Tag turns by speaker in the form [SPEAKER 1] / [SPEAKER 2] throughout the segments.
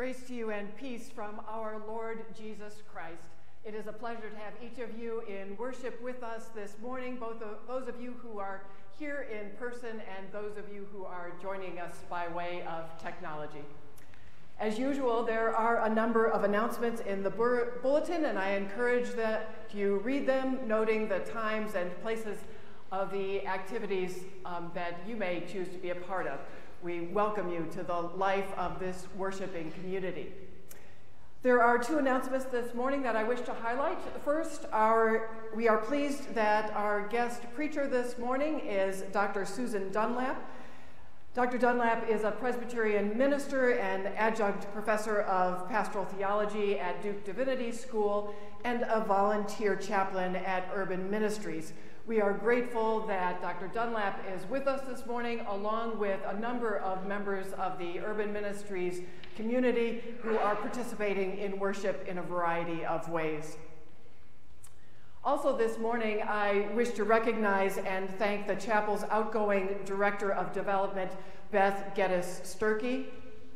[SPEAKER 1] Grace to you and peace from our Lord Jesus Christ. It is a pleasure to have each of you in worship with us this morning, both those of you who are here in person and those of you who are joining us by way of technology. As usual, there are a number of announcements in the bulletin, and I encourage that you read them, noting the times and places of the activities that you may choose to be a part of. We welcome you to the life of this worshiping community. There are two announcements this morning that I wish to highlight. First, we are pleased that our guest preacher this morning is Dr. Susan Dunlap. Dr. Dunlap is a Presbyterian minister and adjunct professor of pastoral theology at Duke Divinity School and a volunteer chaplain at Urban Ministries. We are grateful that Dr. Dunlap is with us this morning, along with a number of members of the Urban Ministries community who are participating in worship in a variety of ways. Also this morning, I wish to recognize and thank the chapel's outgoing Director of Development, Beth Geddes-Sturkey.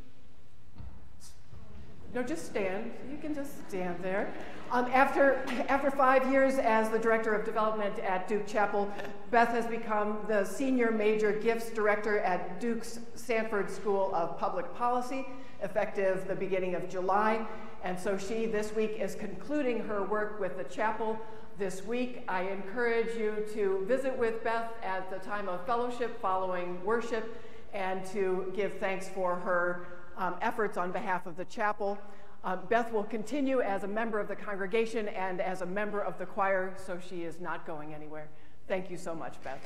[SPEAKER 1] No, just stand. You can just stand there. After 5 years as the Director of Development at Duke Chapel, Beth has become the Senior Major Gifts Director at Duke's Sanford School of Public Policy, effective the beginning of July. And so she, this week, is concluding her work with the chapel this week. I encourage you to visit with Beth at the time of fellowship following worship and to give thanks for her efforts on behalf of the chapel. Beth will continue as a member of the congregation and as a member of the choir, so she is not going anywhere. Thank you so much, Beth.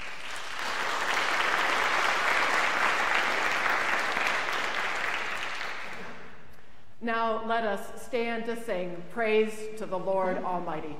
[SPEAKER 1] Now let us stand to sing Praise to the Lord Almighty.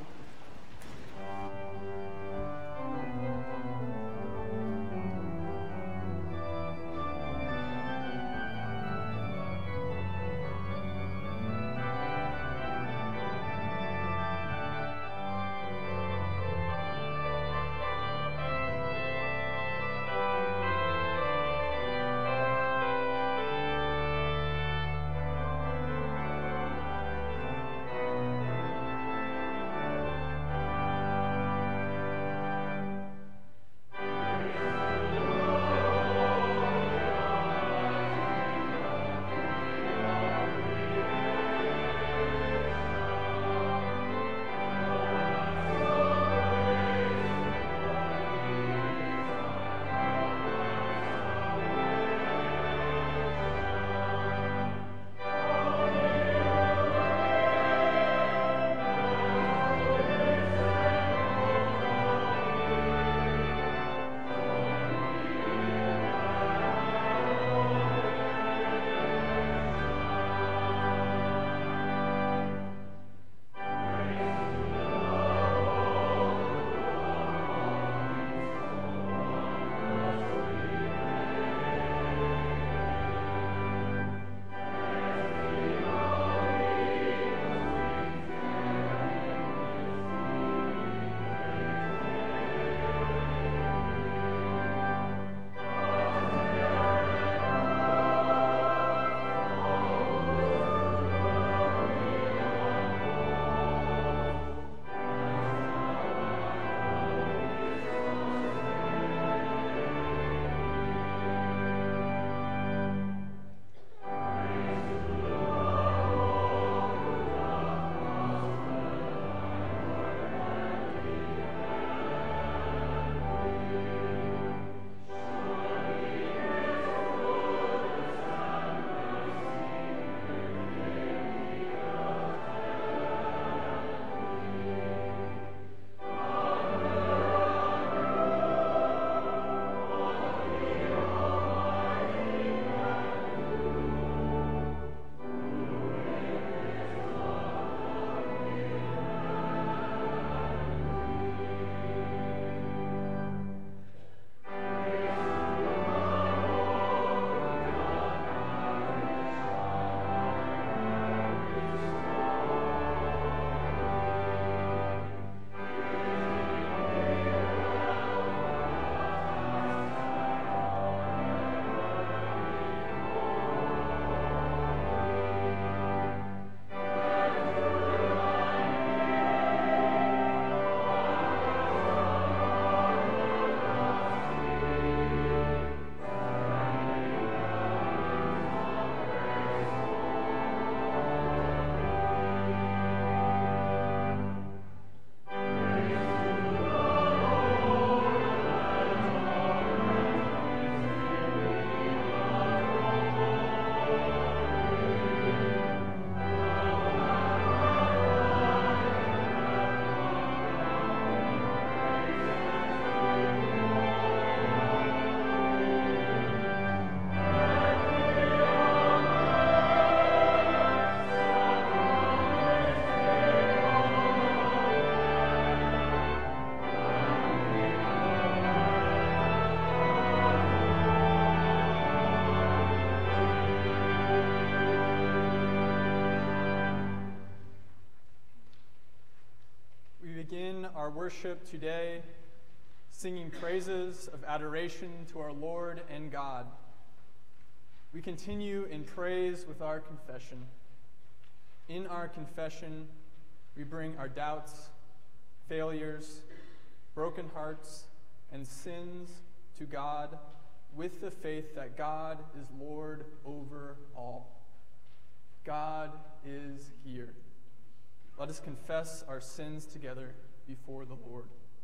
[SPEAKER 2] begin our worship today singing praises of adoration to our Lord and God. We continue in praise with our confession. In our confession, we bring our doubts, failures, broken hearts, and sins to God with the faith that God is Lord over all. God is here. Let us confess our sins together before the Lord.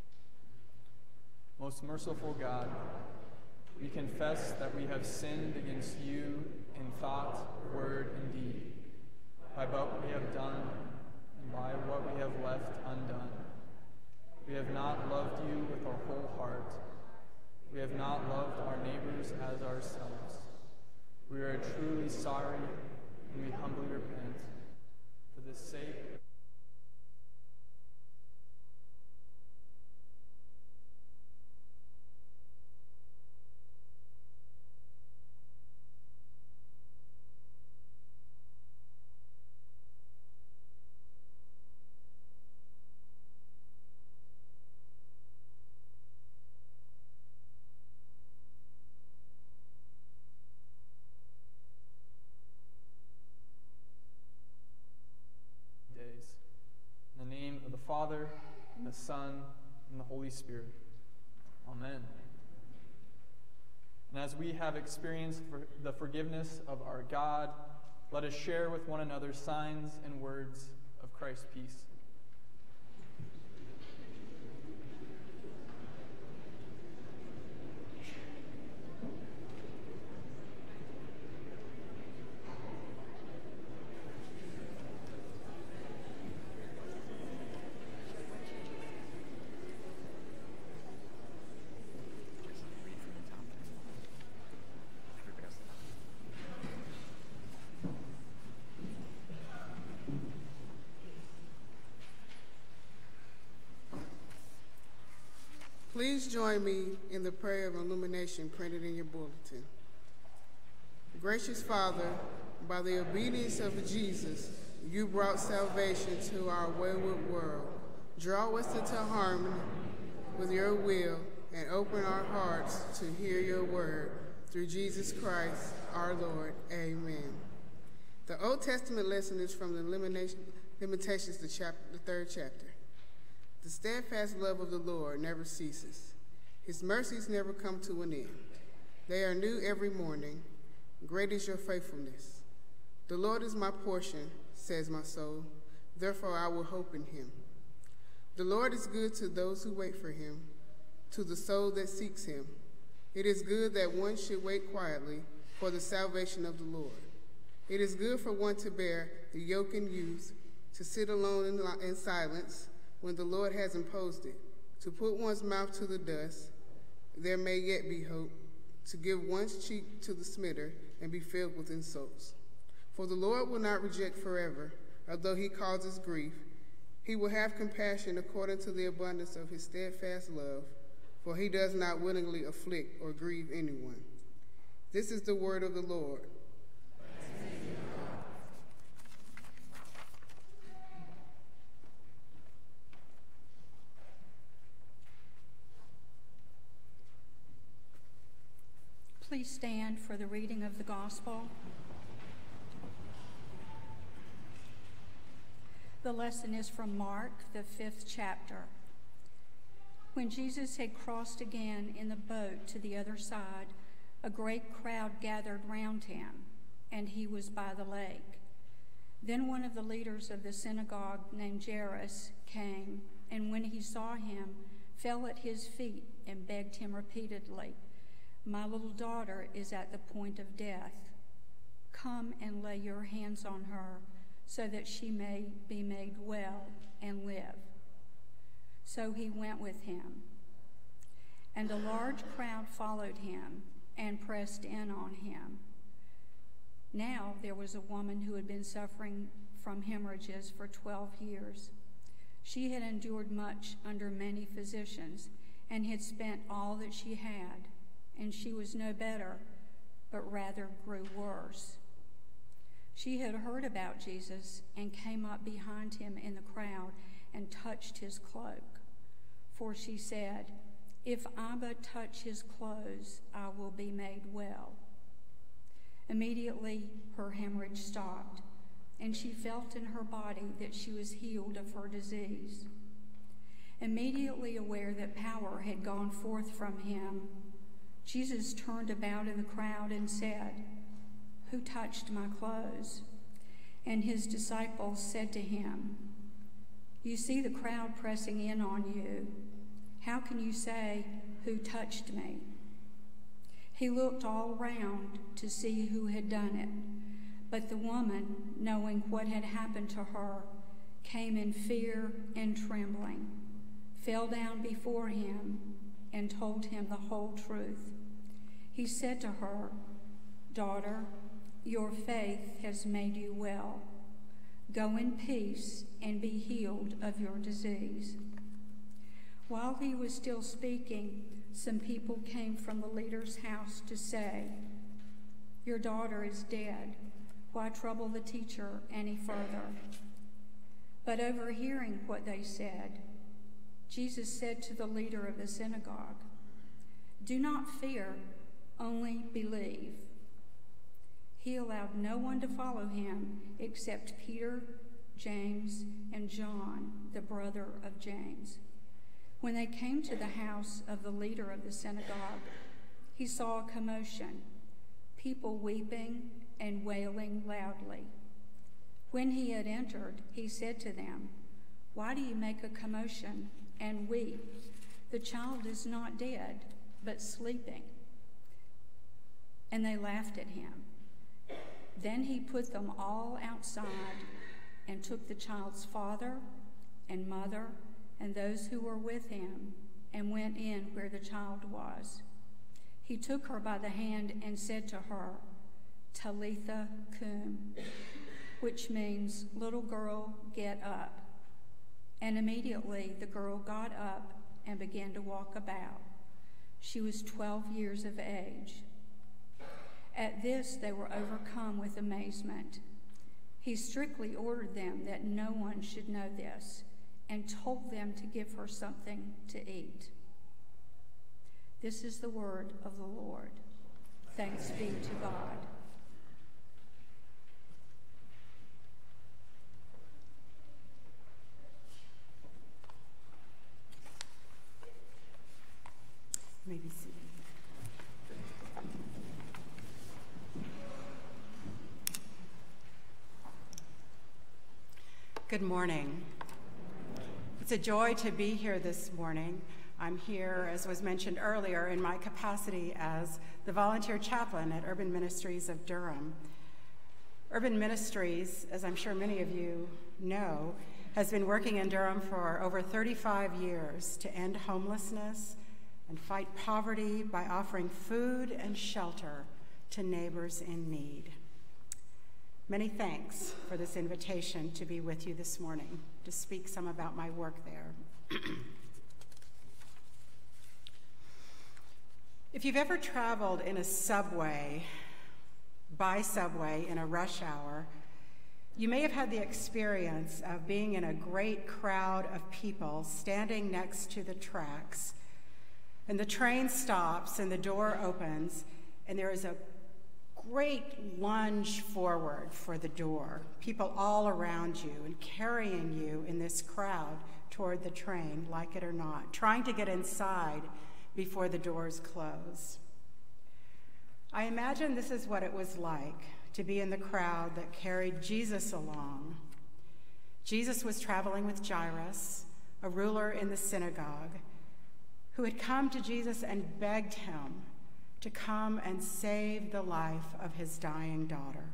[SPEAKER 2] Most merciful God, we confess that we have sinned against you in thought, word, and deed, by what we have done and by what we have left undone. We have not loved you with our whole heart. We have not loved our neighbors as ourselves. We are truly sorry, and we humbly repent. For the sake Father, and the Son, and the Holy Spirit. Amen. And as we have experienced the forgiveness of our God, let us share with one another signs and words of Christ's peace.
[SPEAKER 3] Please join me in the prayer of illumination printed in your bulletin. Gracious Father, by the obedience of Jesus, you brought salvation to our wayward world. Draw us into harmony with your will and open our hearts to hear your word. Through Jesus Christ, our Lord. Amen. The Old Testament lesson is from the Lamentations, the 3rd chapter. The steadfast love of the Lord never ceases. His mercies never come to an end. They are new every morning. Great is your faithfulness. The Lord is my portion, says my soul. Therefore I will hope in him. The Lord is good to those who wait for him, to the soul that seeks him. It is good that one should wait quietly for the salvation of the Lord. It is good for one to bear the yoke in youth, to sit alone in silence, when the Lord has imposed it, to put one's mouth to the dust, there may yet be hope, to give one's cheek to the smitter and be filled with insults. For the Lord will not reject forever, although he causes grief. He will have compassion according to the abundance of his steadfast love, for he does not willingly afflict or grieve anyone. This is the word of the Lord.
[SPEAKER 4] Please stand for the reading of the gospel. The lesson is from Mark, the 5th chapter. When Jesus had crossed again in the boat to the other side, a great crowd gathered round him, and he was by the lake. Then one of the leaders of the synagogue named Jairus came, and when he saw him, fell at his feet and begged him repeatedly, "My little daughter is at the point of death. Come and lay your hands on her so that she may be made well and live." So he went with him. And a large crowd followed him and pressed in on him. Now there was a woman who had been suffering from hemorrhages for 12 years. She had endured much under many physicians and had spent all that she had, and she was no better, but rather grew worse. She had heard about Jesus and came up behind him in the crowd and touched his cloak. For she said, "If I but touch his clothes, I will be made well." Immediately her hemorrhage stopped, and she felt in her body that she was healed of her disease. Immediately aware that power had gone forth from him, Jesus turned about in the crowd and said, "Who touched my clothes?" And his disciples said to him, "You see the crowd pressing in on you. How can you say, 'Who touched me?'" He looked all round to see who had done it, but the woman, knowing what had happened to her, came in fear and trembling, fell down before him, and told him the whole truth. He said to her, "Daughter, your faith has made you well. Go in peace and be healed of your disease." While he was still speaking, some people came from the leader's house to say, "Your daughter is dead. Why trouble the teacher any further?" But overhearing what they said, Jesus said to the leader of the synagogue, "Do not fear, only believe." He allowed no one to follow him except Peter, James, and John, the brother of James. When they came to the house of the leader of the synagogue, he saw a commotion, people weeping and wailing loudly. When he had entered, he said to them, "Why do you make a commotion and weep? The child is not dead, but sleeping." And they laughed at him. Then he put them all outside and took the child's father and mother and those who were with him and went in where the child was. He took her by the hand and said to her, "Talitha cum," which means, "Little girl, get up." And immediately the girl got up and began to walk about. She was 12 years of age. At this they were overcome with amazement. He strictly ordered them that no one should know this, and told them to give her something to eat. This is the word of the Lord. Thanks be to God.
[SPEAKER 5] You may be seated. Good morning. It's a joy to be here this morning. I'm here, as was mentioned earlier, in my capacity as the volunteer chaplain at Urban Ministries of Durham. Urban Ministries, as I'm sure many of you know, has been working in Durham for over 35 years to end homelessness and fight poverty by offering food and shelter to neighbors in need. Many thanks for this invitation to be with you this morning to speak some about my work there. If you've ever traveled in a subway, by subway in a rush hour, you may have had the experience of being in a great crowd of people standing next to the tracks, and the train stops and the door opens, and there is a great lunge forward for the door, people all around you and carrying you in this crowd toward the train, like it or not, trying to get inside before the doors close. I imagine this is what it was like to be in the crowd that carried Jesus along. Jesus was traveling with Jairus, a ruler in the synagogue, who had come to Jesus and begged him to come and save the life of his dying daughter.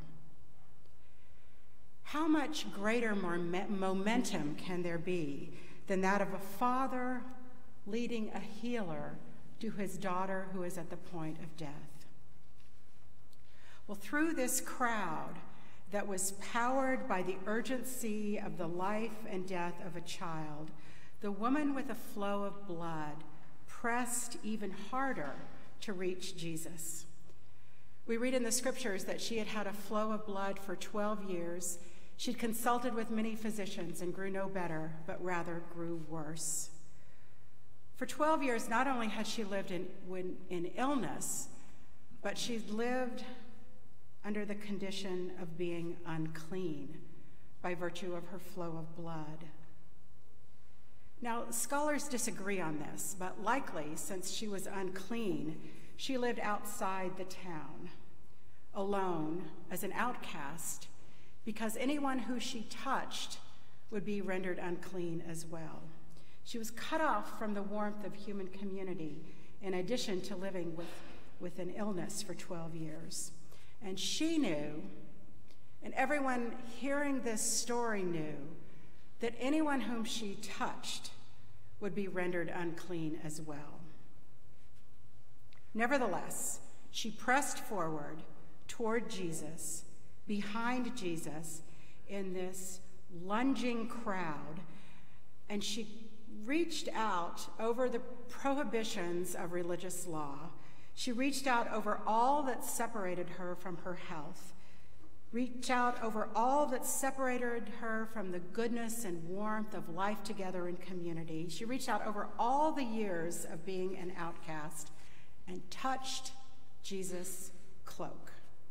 [SPEAKER 5] How much greater momentum can there be than that of a father leading a healer to his daughter who is at the point of death? Well, through this crowd that was powered by the urgency of the life and death of a child, the woman with a flow of blood pressed even harder to reach Jesus. We read in the scriptures that she had had a flow of blood for 12 years, She'd consulted with many physicians and grew no better, but rather grew worse. For 12 years, not only had she lived in illness, but she'd lived under the condition of being unclean by virtue of her flow of blood. Now, scholars disagree on this, but likely, since she was unclean, she lived outside the town, alone, as an outcast, because anyone who she touched would be rendered unclean as well. She was cut off from the warmth of human community, in addition to living with an illness for 12 years. And she knew, and everyone hearing this story knew, that anyone whom she touched would be rendered unclean as well. Nevertheless, she pressed forward toward Jesus, behind Jesus, in this lunging crowd, and she reached out over the prohibitions of religious law. She reached out over all that separated her from her health, reached out over all that separated her from the goodness and warmth of life together in community. She reached out over all the years of being an outcast and touched Jesus' cloak.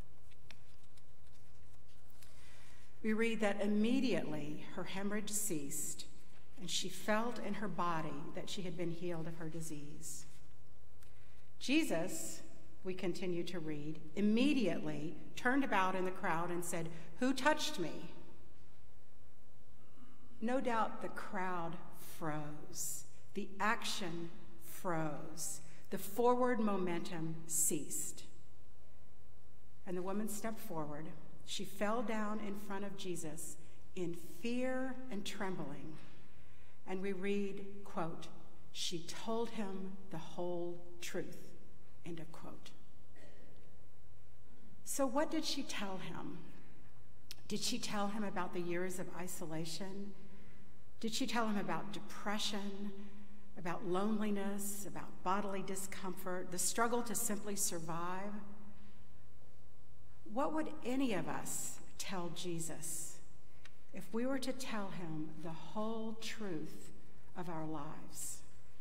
[SPEAKER 5] We read that immediately her hemorrhage ceased, and she felt in her body that she had been healed of her disease. Jesus, we continue to read, immediately turned about in the crowd and said, "Who touched me?" No doubt the crowd froze. The action froze. The forward momentum ceased. And the woman stepped forward. She fell down in front of Jesus in fear and trembling. And we read, quote, "She told him the whole truth," end of quote. So what did she tell him? Did she tell him about the years of isolation? Did she tell him about depression, about loneliness, about bodily discomfort, the struggle to simply survive? What would any of us tell Jesus if we were to tell him the whole truth of our lives?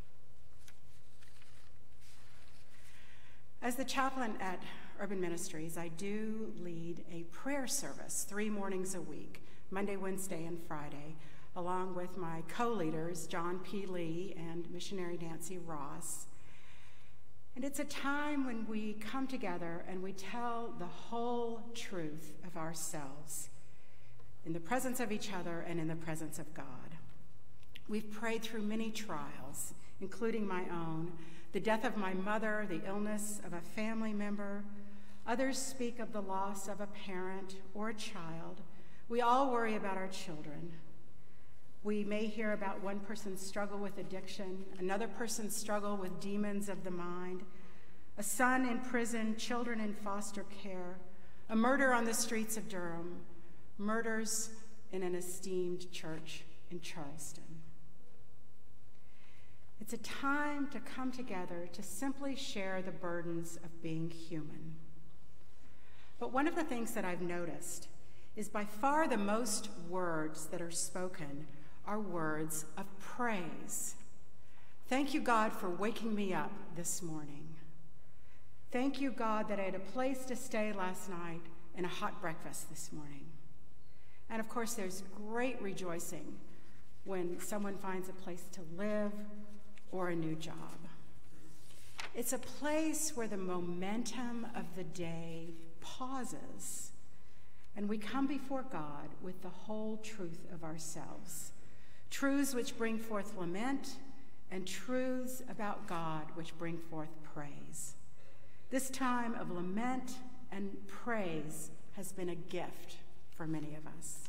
[SPEAKER 5] As the chaplain at Urban Ministries, I do lead a prayer service 3 mornings a week, Monday, Wednesday, and Friday, along with my co-leaders, John P. Lee and missionary Nancy Ross. And it's a time when we come together and we tell the whole truth of ourselves in the presence of each other and in the presence of God. We've prayed through many trials, including my own, the death of my mother, the illness of a family member. Others speak of the loss of a parent or a child. We all worry about our children. We may hear about one person's struggle with addiction, another person's struggle with demons of the mind, a son in prison, children in foster care, a murder on the streets of Durham, murders in an esteemed church in Charleston. It's a time to come together to simply share the burdens of being human. But one of the things that I've noticed is by far the most words that are spoken are words of praise. Thank you, God, for waking me up this morning. Thank you, God, that I had a place to stay last night and a hot breakfast this morning. And of course, there's great rejoicing when someone finds a place to live or a new job. It's a place where the momentum of the day pauses, and we come before God with the whole truth of ourselves. Truths which bring forth lament, and truths about God which bring forth praise. This time of lament and praise has been a gift for many of us.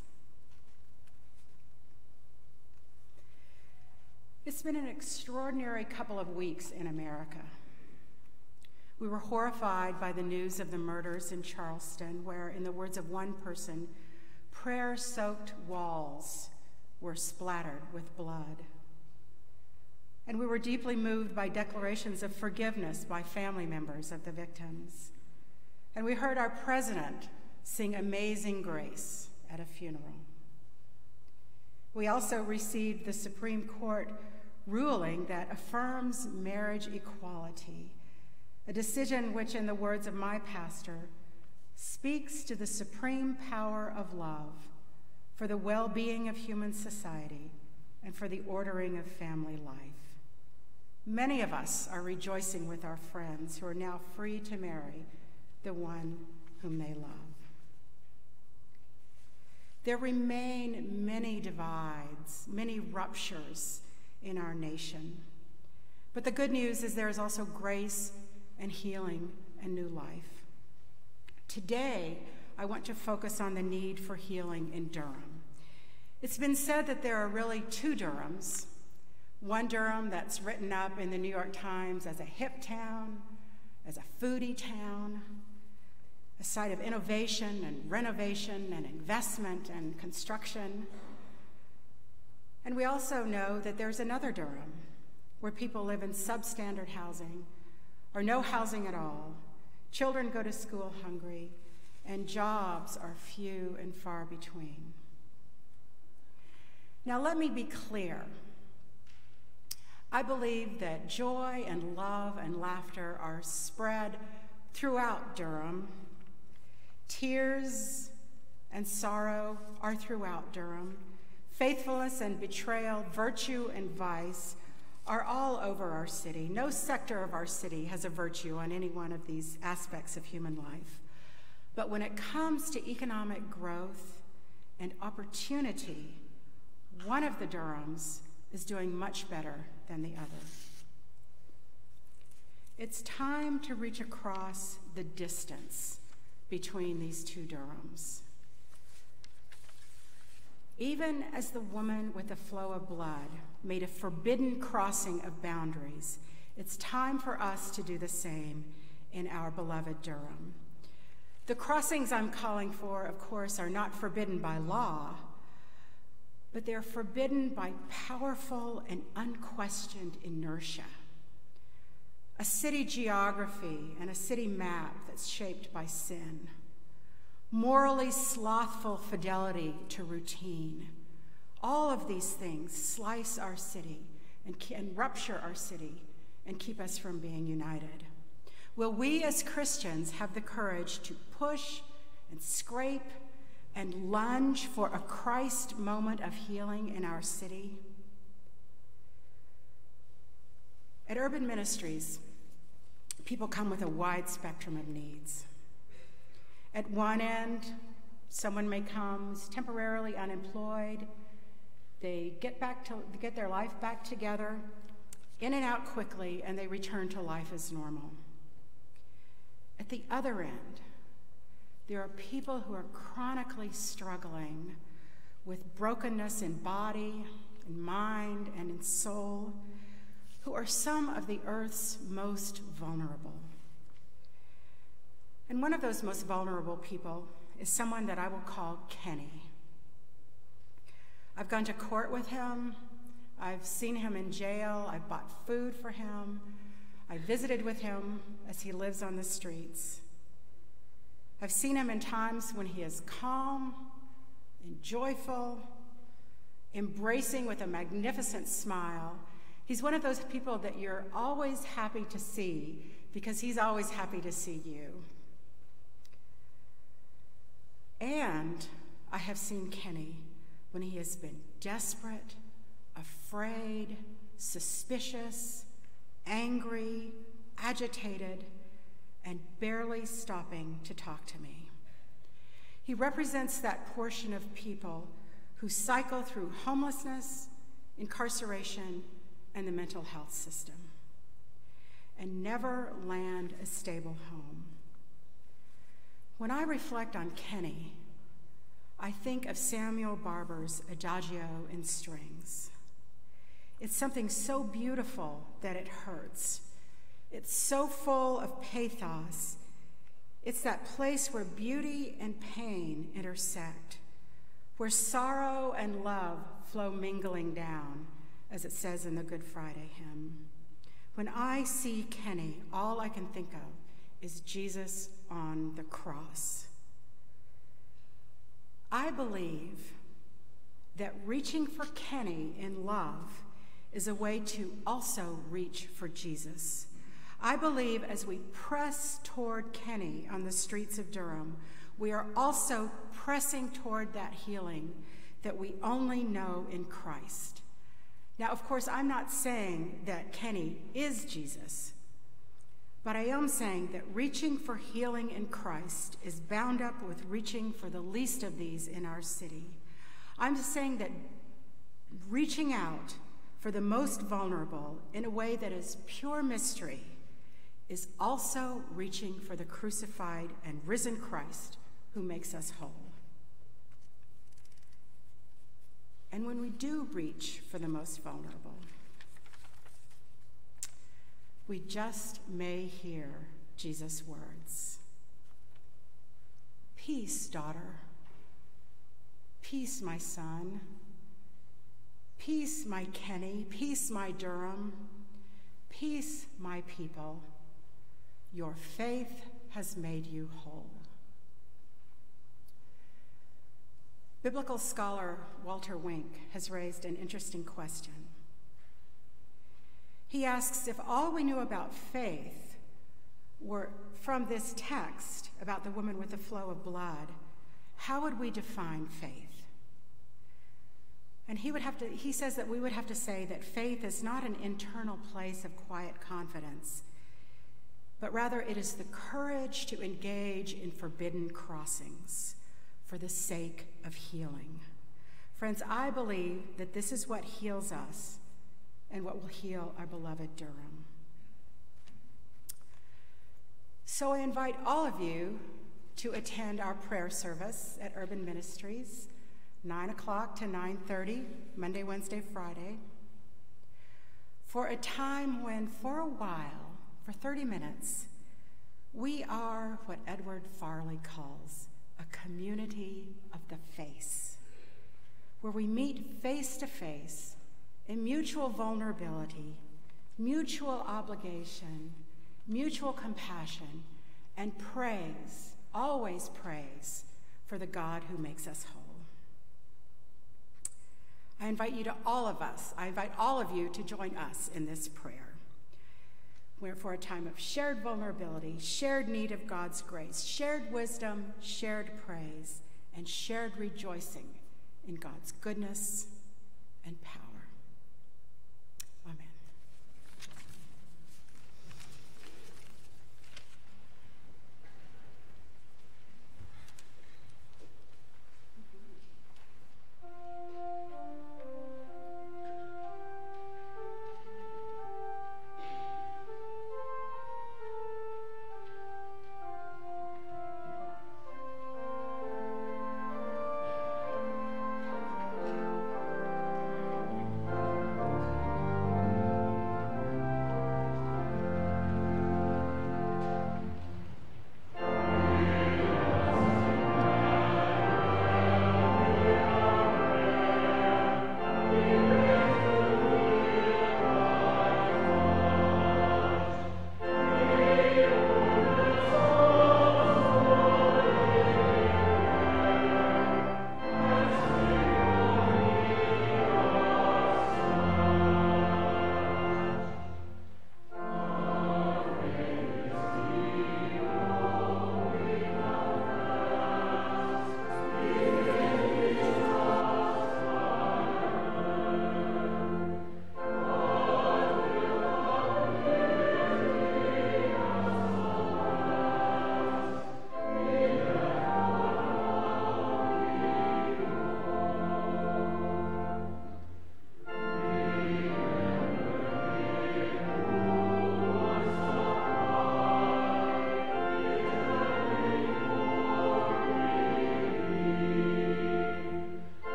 [SPEAKER 5] It's been an extraordinary couple of weeks in America. We were horrified by the news of the murders in Charleston, where, in the words of one person, prayer-soaked walls were splattered with blood. And we were deeply moved by declarations of forgiveness by family members of the victims. And we heard our president sing Amazing Grace at a funeral. We also received the Supreme Court ruling that affirms marriage equality, a decision which, in the words of my pastor, speaks to the supreme power of love for the well-being of human society and for the ordering of family life. Many of us are rejoicing with our friends who are now free to marry the one whom they love. There remain many divides, many ruptures in our nation. But the good news is there is also grace and healing and new life. Today, I want to focus on the need for healing in Durham. It's been said that there are really two Durhams. One Durham that's written up in the New York Times as a hip town, as a foodie town, a site of innovation and renovation and investment and construction. And we also know that there's another Durham where people live in substandard housing or no housing at all, children go to school hungry, and jobs are few and far between. Now let me be clear. I believe that joy and love and laughter are spread throughout Durham. Tears and sorrow are throughout Durham. Faithfulness and betrayal, virtue and vice are all over our city. No sector of our city has a virtue on any one of these aspects of human life. But when it comes to economic growth and opportunity, one of the Durhams is doing much better than the other. It's time to reach across the distance between these two Durhams. Even as the woman with the flow of blood made a forbidden crossing of boundaries, it's time for us to do the same in our beloved Durham. The crossings I'm calling for, of course, are not forbidden by law, but they're forbidden by powerful and unquestioned inertia. A city geography and a city map that's shaped by sin. Morally slothful fidelity to routine. All of these things slice our city and rupture our city and keep us from being united. Will we as Christians have the courage to push and scrape and lunge for a Christ moment of healing in our city? At Urban Ministries, people come with a wide spectrum of needs. At one end, someone may come who's temporarily unemployed. They get their life back together, in and out quickly, and they return to life as normal. At the other end, there are people who are chronically struggling with brokenness in body, in mind, and in soul, who are some of the earth's most vulnerable. And one of those most vulnerable people is someone that I will call Kenny. I've gone to court with him. I've seen him in jail. I've bought food for him. I visited with him as he lives on the streets. I've seen him in times when he is calm and joyful, embracing with a magnificent smile. He's one of those people that you're always happy to see because he's always happy to see you. And I have seen Kenny when he has been desperate, afraid, suspicious, angry, agitated, and barely stopping to talk to me. He represents that portion of people who cycle through homelessness, incarceration, and the mental health system, and never land a stable home. When I reflect on Kenny, I think of Samuel Barber's Adagio in Strings. It's something so beautiful that it hurts. It's so full of pathos. It's that place where beauty and pain intersect, where sorrow and love flow mingling down, as it says in the Good Friday hymn. When I see Kenny, all I can think of is Jesus on the cross. I believe that reaching for Kenny in love is a way to also reach for Jesus. I believe as we press toward Kenny on the streets of Durham, we are also pressing toward that healing that we only know in Christ. Now, of course, I'm not saying that Kenny is Jesus, but I am saying that reaching for healing in Christ is bound up with reaching for the least of these in our city. I'm just saying that reaching out for the most vulnerable in a way that is pure mystery is also reaching for the crucified and risen Christ who makes us whole. And when we do reach for the most vulnerable, we just may hear Jesus' words. Peace, daughter. Peace, my son. Peace, my Kenny. Peace, my Durham. Peace, my people. Your faith has made you whole. Biblical scholar Walter Wink has raised an interesting question. He asks, if all we knew about faith were from this text about the woman with the flow of blood, how would we define faith? And he says that we would have to say that faith is not an internal place of quiet confidence, but rather it is the courage to engage in forbidden crossings for the sake of healing. Friends, I believe that this is what heals us and what will heal our beloved Durham. So I invite all of you to attend our prayer service at Urban Ministries, 9 o'clock to 9:30, Monday, Wednesday, Friday, for a time when, for a while, for 30 minutes, we are what Edward Farley calls a community of the face, where we meet face to face in mutual vulnerability, mutual obligation, mutual compassion, and praise, always praise, for the God who makes us whole. I invite all of you to join us in this prayer, where for a time of shared vulnerability, shared need of God's grace, shared wisdom, shared praise, and shared rejoicing in God's goodness and power. Amen.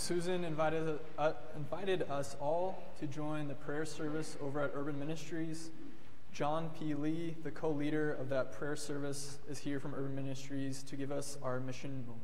[SPEAKER 2] Susan invited us all to join the prayer service over at Urban Ministries. John P. Lee, the co-leader of that prayer service, is here from Urban Ministries to give us our mission moment.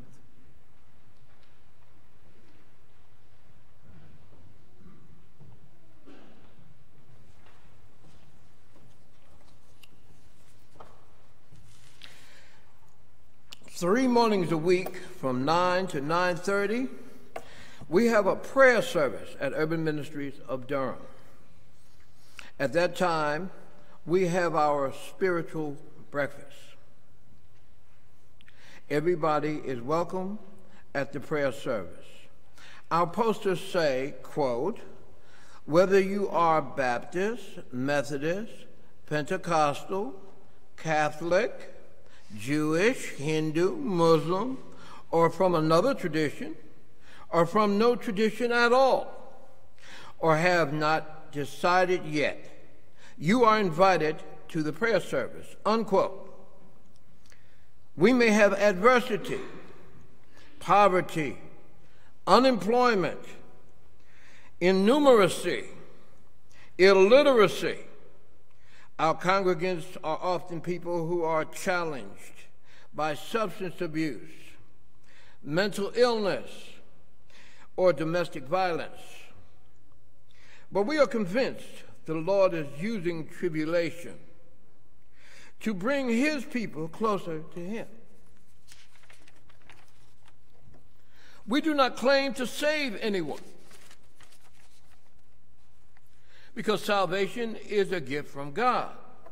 [SPEAKER 6] Three mornings a week from 9 to 9:30, we have a prayer service at Urban Ministries of Durham. At that time, we have our spiritual breakfast. Everybody is welcome at the prayer service. Our posters say, quote, whether you are Baptist, Methodist, Pentecostal, Catholic, Jewish, Hindu, Muslim, or from another tradition, or from no tradition at all, or have not decided yet, you are invited to the prayer service, unquote. We may have adversity, poverty, unemployment, innumeracy, illiteracy. Our congregants are often people who are challenged by substance abuse, mental illness, or domestic violence. But we are convinced the Lord is using tribulation to bring his people closer to him. We do not claim to save anyone, because salvation is a gift from God.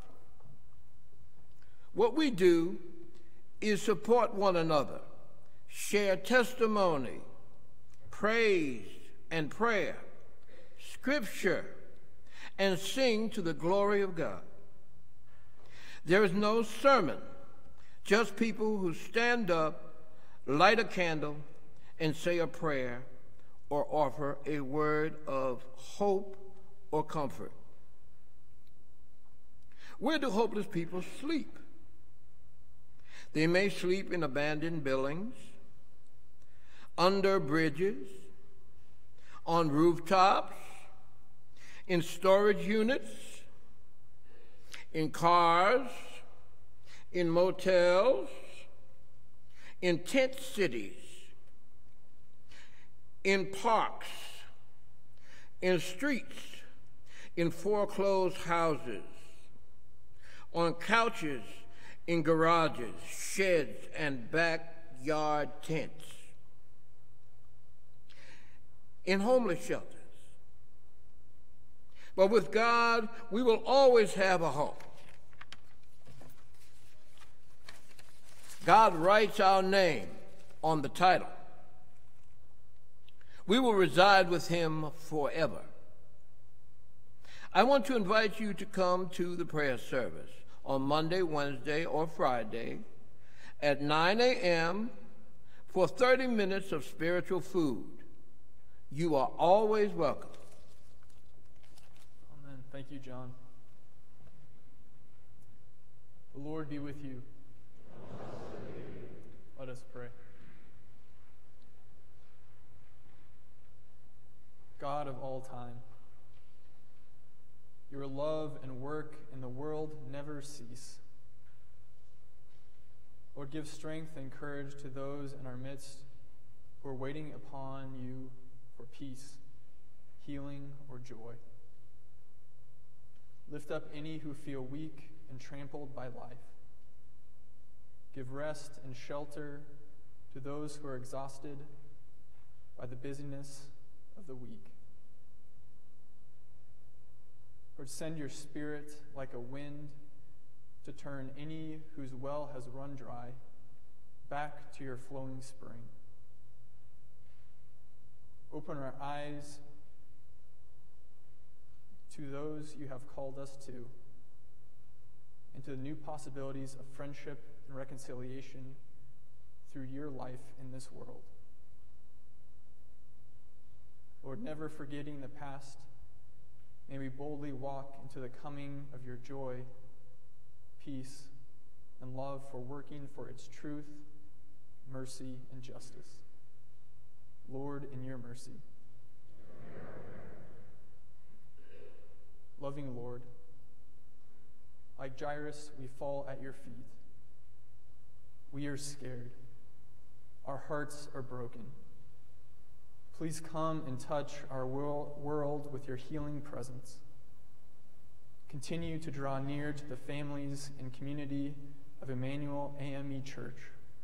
[SPEAKER 6] What we do is support one another, share testimony, praise and prayer, scripture, and sing to the glory of God. There is no sermon, just people who stand up, light a candle, and say a prayer or offer a word of hope or comfort. Where do hopeless people sleep? They may sleep in abandoned buildings, under bridges, on rooftops, in storage units, in cars, in motels, in tent cities, in parks, in streets, in foreclosed houses, on couches, in garages, sheds, and backyard tents, in homeless shelters. But with God, we will always have a home. God writes our name on the title. We will reside with him forever. I want to invite you to come to the prayer service on Monday, Wednesday, or Friday at 9 a.m. for 30 minutes of spiritual food. You are always welcome.
[SPEAKER 2] Amen. Thank you, John. The Lord be with you. Let us pray. God of all time, your love and work in the world never cease. Lord, give strength and courage to those in our midst who are waiting upon you for peace, healing, or joy. Lift up any who feel weak and trampled by life. Give rest and shelter to those who are exhausted by the busyness of the week. Lord, send your Spirit like a wind to turn any whose well has run dry back to your flowing spring. Open our eyes to those you have called us to, and to the new possibilities of friendship and reconciliation through your life in this world. Lord, never forgetting the past, may we boldly walk into the coming of your joy, peace, and love, for working for its truth, mercy, and justice. Lord, in your mercy. Loving Lord, like Jairus, we fall at your feet. We are scared. Our hearts are broken. Please come and touch our world with your healing presence. Continue to draw near to the families and community of Emmanuel AME Church.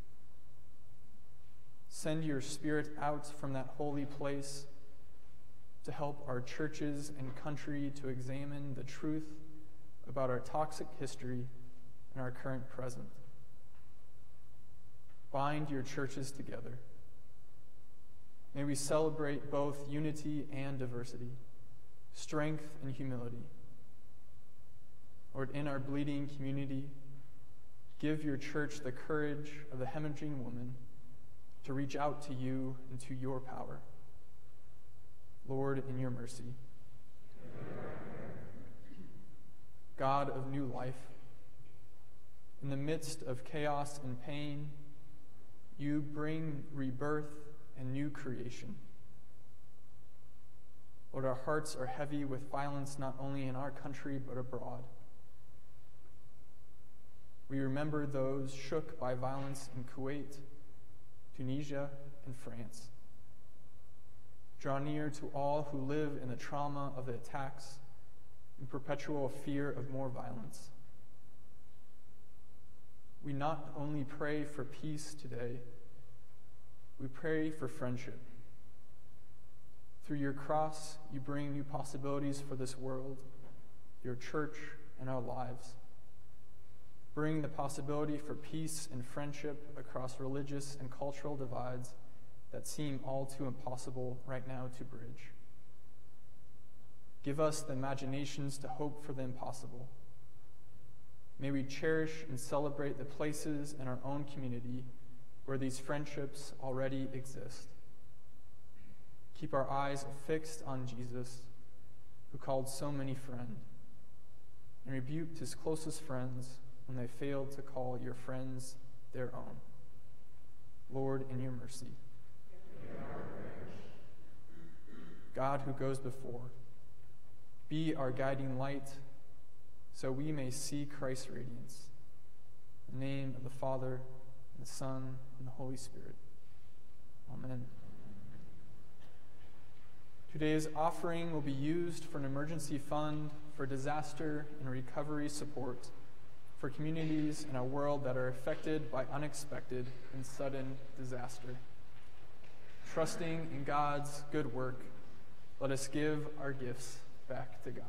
[SPEAKER 2] Send your Spirit out from that holy place to help our churches and country to examine the truth about our toxic history and our current present. Bind your churches together. May we celebrate both unity and diversity, strength and humility. Lord, in our bleeding community, give your church the courage of the hemorrhaging woman to reach out to you and to your power. Lord, in your mercy. God of new life, in the midst of chaos and pain, you bring rebirth and new creation. Lord, our hearts are heavy with violence not only in our country but abroad. We remember those shook by violence in Kuwait, Tunisia, and France. Draw near to all who live in the trauma of the attacks and perpetual fear of more violence. We not only pray for peace today, we pray for friendship. Through your cross, you bring new possibilities for this world, your church, and our lives. Bring the possibility for peace and friendship across religious and cultural divides that seem all too impossible right now to bridge. Give us the imaginations to hope for the impossible. May we cherish and celebrate the places in our own community where these friendships already exist. Keep our eyes fixed on Jesus, who called so many friend, and rebuked his closest friends when they failed to call your friends their own. Lord, in your mercy. God, who goes before, be our guiding light so we may see Christ's radiance. In the name of the Father, and the Son, and the Holy Spirit. Amen. Today's offering will be used for an emergency fund for disaster and recovery support for communities in our world that are affected by unexpected and sudden disaster. Trusting in God's good work, let us give our gifts back to God.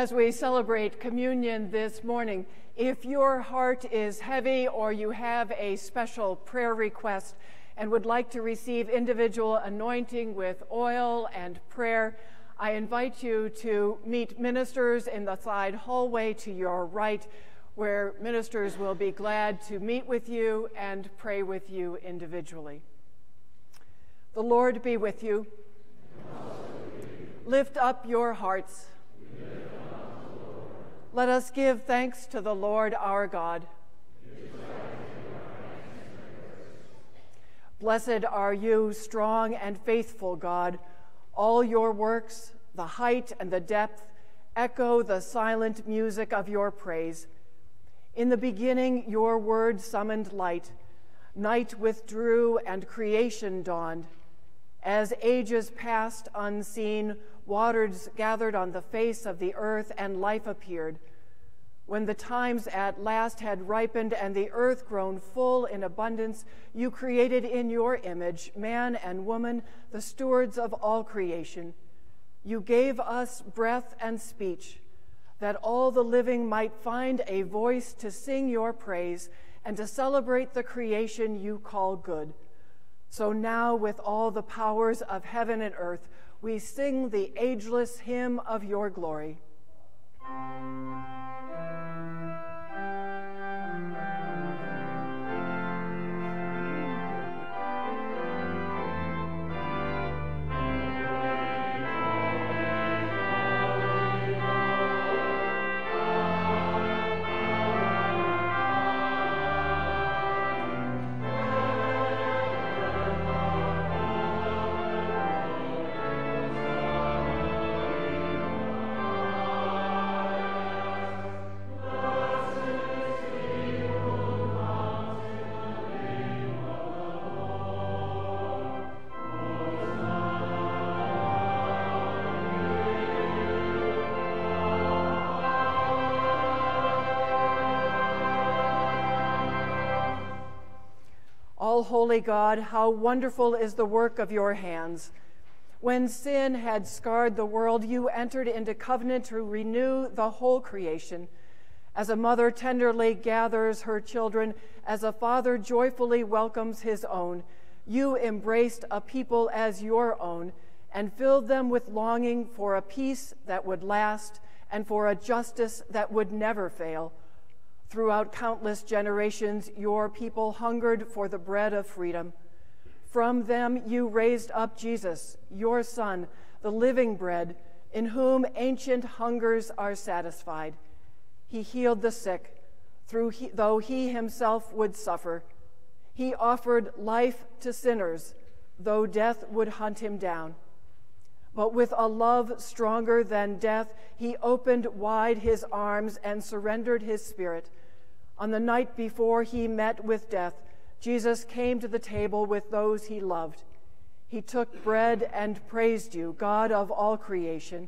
[SPEAKER 1] As we celebrate communion this morning, if your heart is heavy or you have a special prayer request and would like to receive individual anointing with oil and prayer, I invite you to meet ministers in the side hallway to your right, where ministers will be glad to meet with you and pray with you individually. The Lord be with you. Lift up your hearts. Let us give thanks to the Lord our God. Blessed are you, strong and faithful God. All your works, the height and the depth, echo the silent music of your praise. In the beginning, your word summoned light. Night withdrew and creation dawned. As ages passed unseen, waters gathered on the face of the earth and life appeared. When the times at last had ripened and the earth grown full in abundance, you created in your image man and woman, the stewards of all creation. You gave us breath and speech, that all the living might find a voice to sing your praise and to celebrate the creation you call good. So now, with all the powers of heaven and earth, we sing the ageless hymn of your glory. Holy God, how wonderful is the work of your hands. When sin had scarred the world, you entered into covenant to renew the whole creation. As a mother tenderly gathers her children, as a father joyfully welcomes his own, you embraced a people as your own and filled them with longing for a peace that would last and for a justice that would never fail. Throughout countless generations, your people hungered for the bread of freedom. From them you raised up Jesus, your Son, the living bread, in whom ancient hungers are satisfied. He healed the sick, though he himself would suffer. He offered life to sinners, though death would hunt him down. But with a love stronger than death, he opened wide his arms and surrendered his spirit. On the night before he met with death, Jesus came to the table with those he loved. He took bread and praised you, God of all creation.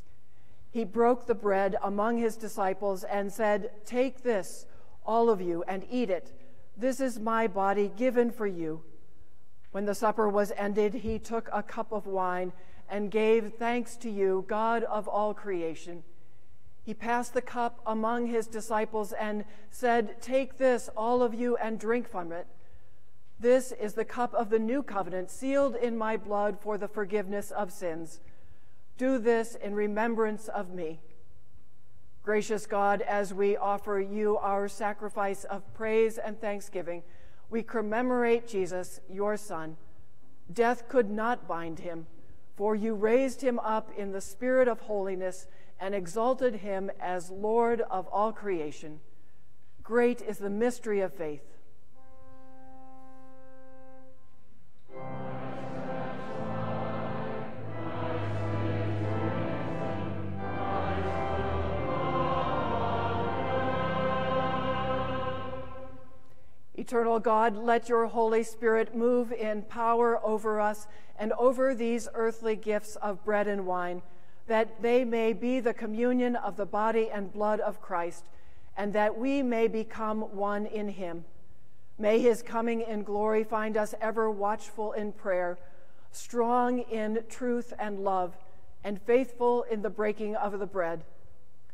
[SPEAKER 1] He broke the bread among his disciples and said, "Take this, all of you, and eat it. This is my body given for you." When the supper was ended, he took a cup of wine and gave thanks to you, God of all creation. He passed the cup among his disciples and said, "Take this, all of you, and drink from it. This is the cup of the new covenant, sealed in my blood for the forgiveness of sins. Do this in remembrance of me." Gracious God, as we offer you our sacrifice of praise and thanksgiving, we commemorate Jesus, your Son. Death could not bind him, for you raised him up in the spirit of holiness and exalted him as Lord of all creation. Great is the mystery of faith. Eternal God, let your Holy Spirit move in power over us and over these earthly gifts of bread and wine, that they may be the communion of the body and blood of Christ, and that we may become one in him. May his coming in glory find us ever watchful in prayer, strong in truth and love, and faithful in the breaking of the bread.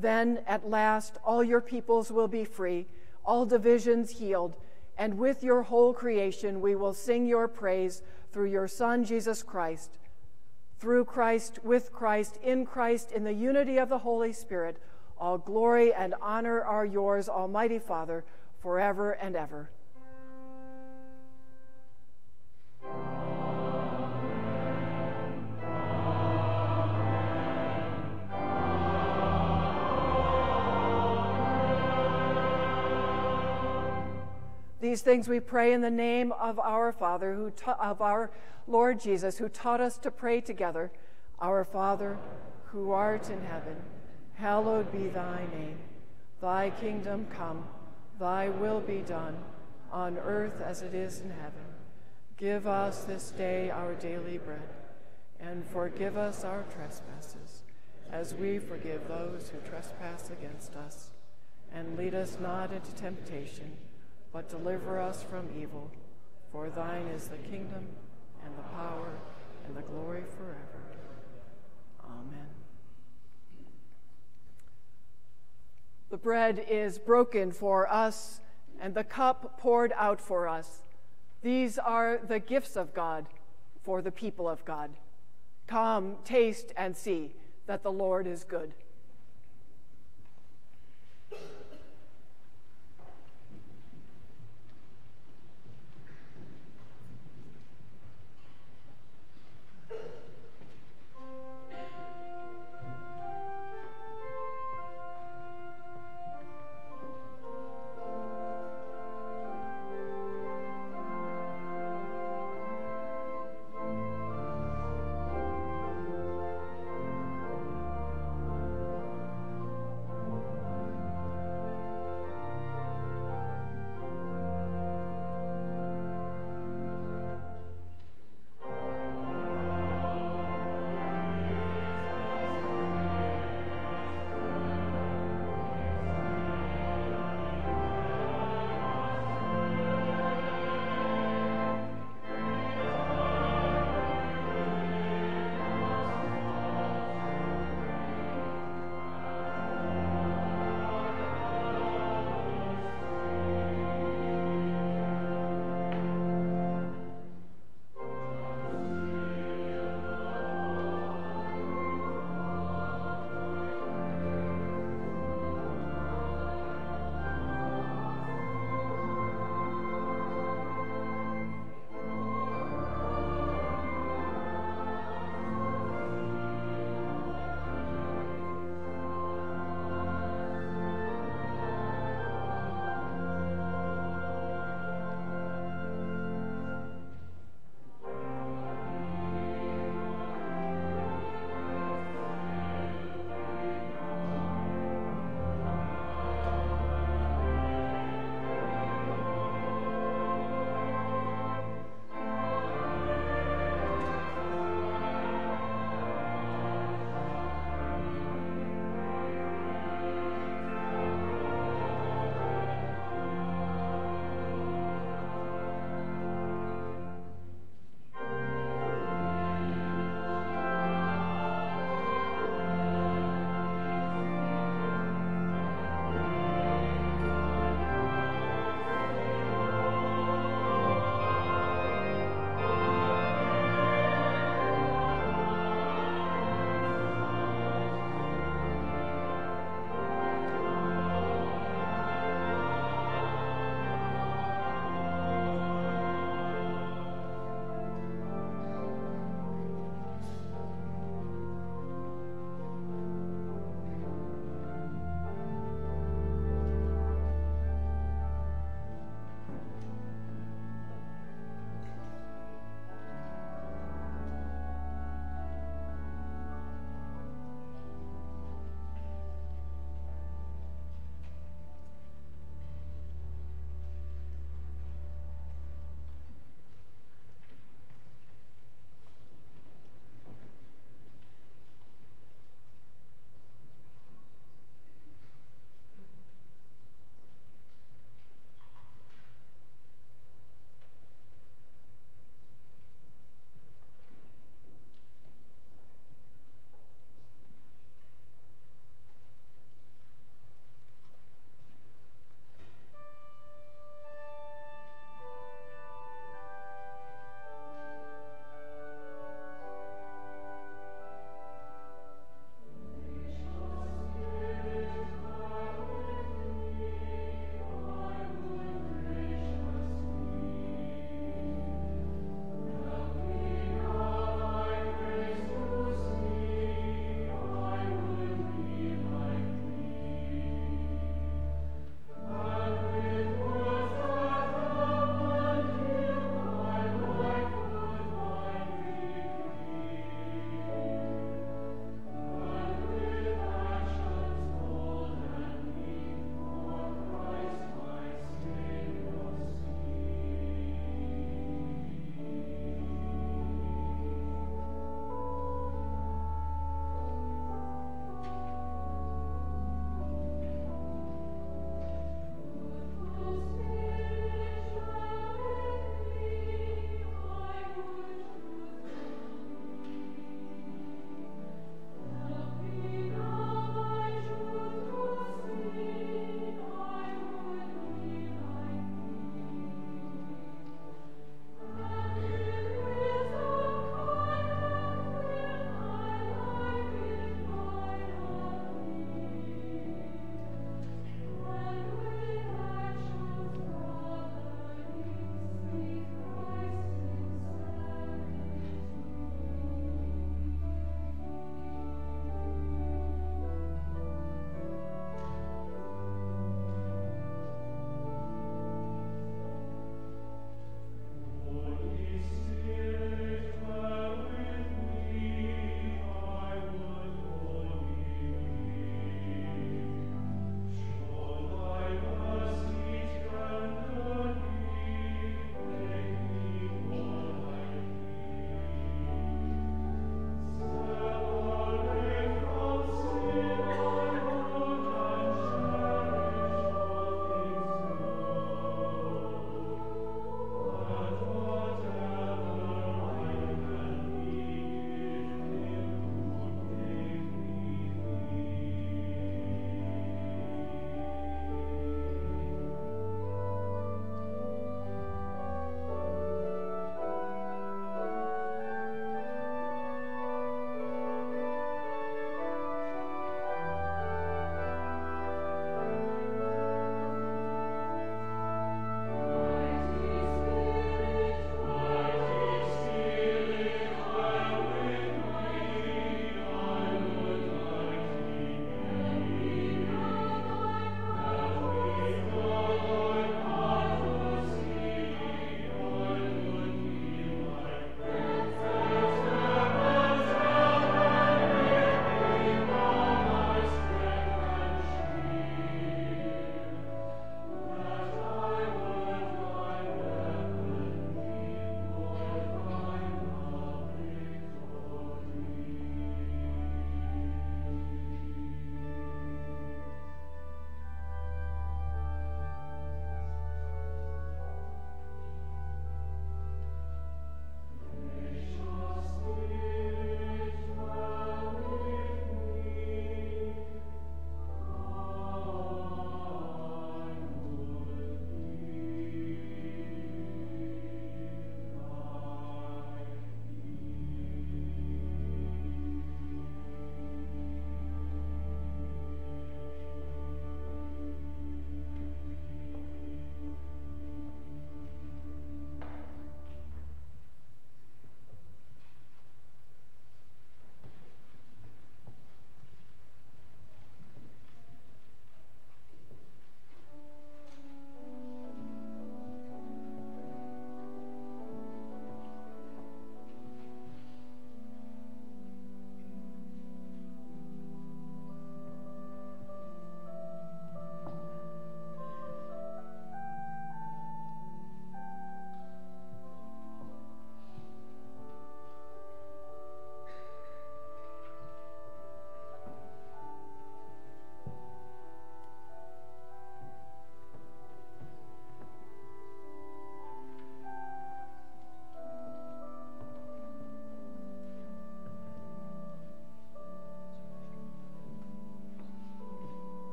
[SPEAKER 1] Then, at last, all your peoples will be free, all divisions healed, and with your whole creation we will sing your praise through your Son, Jesus Christ. Through Christ, with Christ, in the unity of the Holy Spirit, all glory and honor are yours, Almighty Father, forever and ever. These things we pray in the name of our Father, of our Lord Jesus, who taught us to pray together. Our Father, who art in heaven, hallowed be thy name. Thy kingdom come, thy will be done, on earth as it is in heaven. Give us this day our daily bread, and forgive us our trespasses, as we forgive those who trespass against us. And lead us not into temptation, but deliver us from evil. For thine is the kingdom, and the power, and the glory forever. Amen. The bread is broken for us, and the cup poured out for us. These are the gifts of God for the people of God. Come, taste and see that the Lord is good.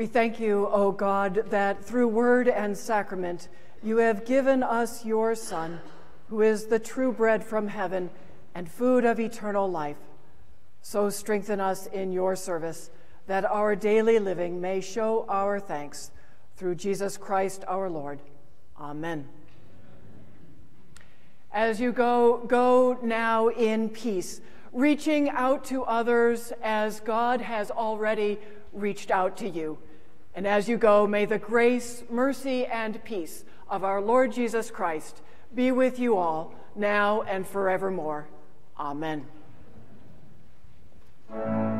[SPEAKER 1] We thank you, O God, that through word and sacrament you have given us your Son, who is the true bread from heaven and food of eternal life. So strengthen us in your service, that our daily living may show our thanks. Through Jesus Christ our Lord. Amen. As you go now in peace, reaching out to others as God has already reached out to you. And as you go, may the grace, mercy, and peace of our Lord Jesus Christ be with you all, now and forevermore. Amen.